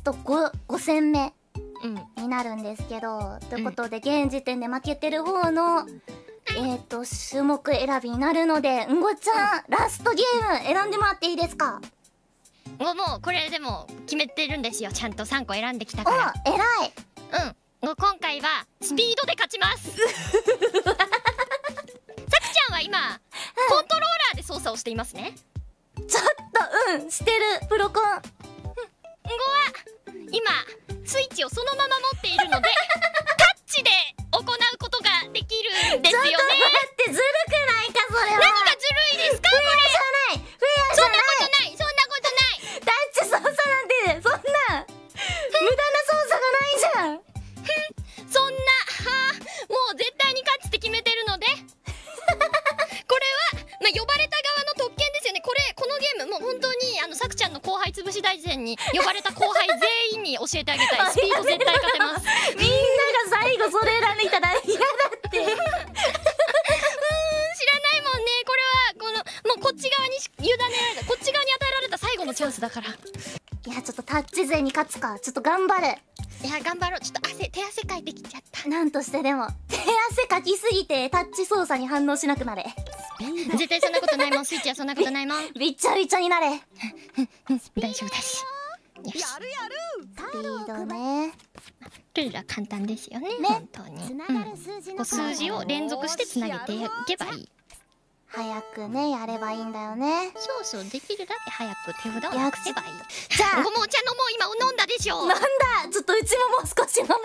スト5戦目うんになるんですけど、ということで現時点で負けてる方の種目選びになるので、んごちゃん、ラストゲーム選んでもらっていいですか？ もうこれでも決めてるんですよ。ちゃんと3個選んできたお、 か偉い。 ら。今回はスピードで勝ちます。さくちゃんは今コントローラーで操作をしていますね。 ちょっとしてるプロコン。 んごは今スイッチをそのまま持っているのでタッチで行うことができるんですよね。 ちょっと待って、ずるくないかそれは。 何がずるいですかこれ。 フェアじゃない、フェアじゃそんなない。 ことない、そんなことない。 タッチ操作なんてそんな無駄な操作がないじゃん。 そんなもう絶対に勝つって決めてるのでこれは、呼ばれた側の特権ですよね。このゲームもう本当にさくちゃんの後輩潰し大全に呼ばれた後輩全員に教えてあげたい。スピード絶対勝てます。 みんなが最後それ選んでいたら嫌だって。 知らないもんね。これはもうこっち側に委ねられた、こっち側に与えられた最後のチャンスだから。 いや、ちょっとタッチ勢に勝つか。ちょっと頑張る。 いや頑張ろう。ちょっと手汗かいてきちゃった。 なんとしてでも手汗かきすぎてタッチ操作に反応しなくなれ。 絶対そんなことないもん。スイッチはそんなことないもん。 びっちゃびちゃになれ。 大丈夫だし。よし。 スピードね。 ルールは簡単ですよね。 ね、 本当に。数字を連続してつなげていけばいい。 早くねやればいいんだよね。 そうそう、できるだけ早く手札をなくせばいい。 じゃあもうお茶飲もう。今飲んだでしょ。 なんだ、ちょっとうちももう少し飲む。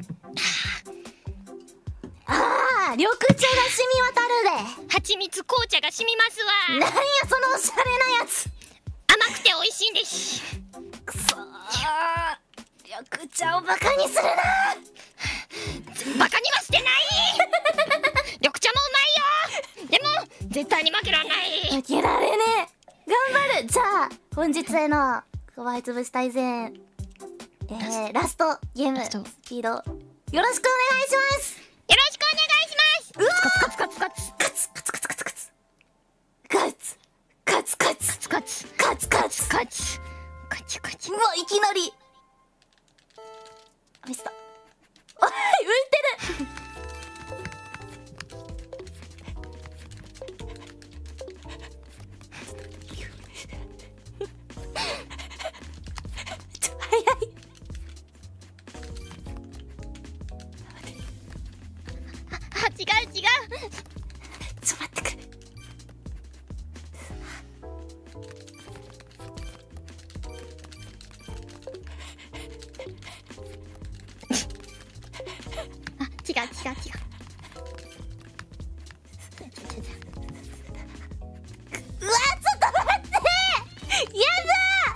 緑茶が染み渡るで。 蜂蜜紅茶が染みますわ。 なんやそのおしゃれなやつ。 甘くて美味しいんです。 くそー、緑茶をバカにするな。 バカにはしてない緑茶もうまいよ。でも絶対に負けられない。 負けられねえ。頑張る。じゃあ本日への後輩潰し大全ラストゲームスピードよろしくお願いします。 よろしくお願いします。 うわー、 カツカツカツカツカツカツカツカツカツカツカツカツカツカツカツカツカチカチ。 うわ、いきなりミスった。おい、浮いてる。ちょ、早い。 違う。 ちょ、待ってくれ。 違う。 うわ、ちょっと待って。やだ。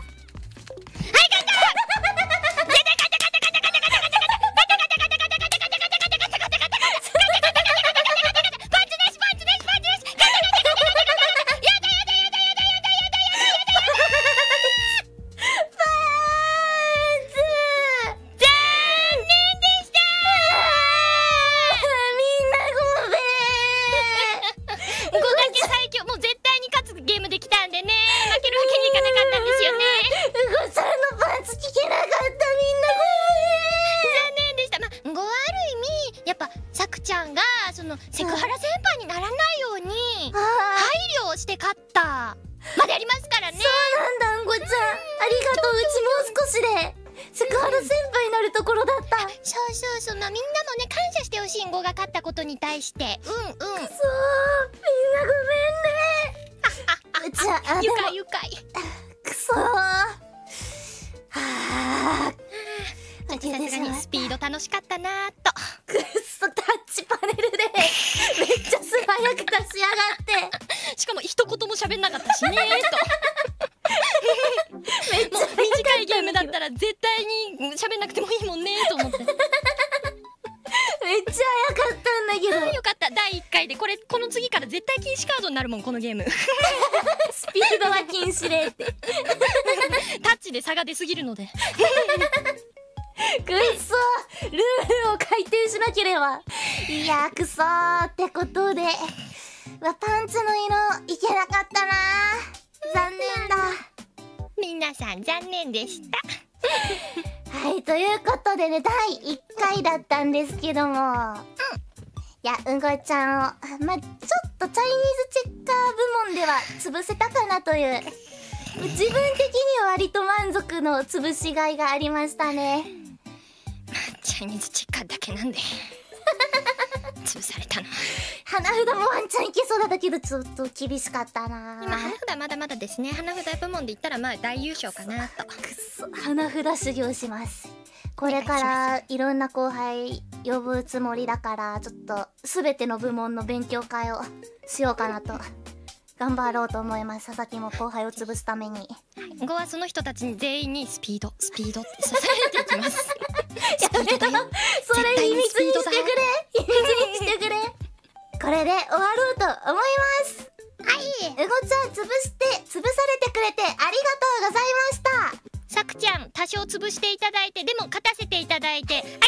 セクハラ先輩にならないように配慮をして勝ったまでありますからね。 そうなんだ、んごちゃん、ありがとう。うちもう少しでセクハラ先輩になるところだった。 そう、みんなもね感謝してほしい。んごが勝ったことに対してくそー、みんなごめんね。うちは愉快くそー。はあ、 さすがにスピード楽しかったなーと。 くっそ、タッチパネルでめっちゃ素早く出しやがって。 しかも一言も喋んなかったしねーと。 めっちゃ短いゲームだったら絶対に喋んなくてもいいもんねーと思って。 めっちゃ早かったんだけど。 よかった。第1回でこの次から絶対禁止カードになるもんこのゲーム。 スピードは禁止令ってタッチで差が出すぎるので。 くっそ、ルールを改定しなければ。いや、くそーってことでパンツの色いけなかったな。残念だ。 皆さん残念でした。 ということでね、第1回だったんですけども、いや、うんごちゃんを、ちょっとチャイニーズチェッカー部門では潰せたかなという、自分的には割と満足の潰しがいがありましたね。 チャイニーズチェッカーだけなんで潰されたの。 花札もワンチャンいけそうだったけど、ちょっと厳しかったな。 今花札まだまだですね。花札部門で言ったらまあ大優勝かなと。 くそ、花札修行します。これからいろんな後輩呼ぶつもりだから、ちょっと全ての部門の勉強会をしようかなと頑張ろうと思います。佐々木も後輩を潰すために。 5はその人たちに全員にスピードって支えていきます。 やめろ、それ秘密にしてくれ、秘密にしてくれ。これで終わろうと思います。はい、うごちゃん潰されてくれてありがとうございました。 さくちゃん多少潰していただいて、でも勝たせていただいてあ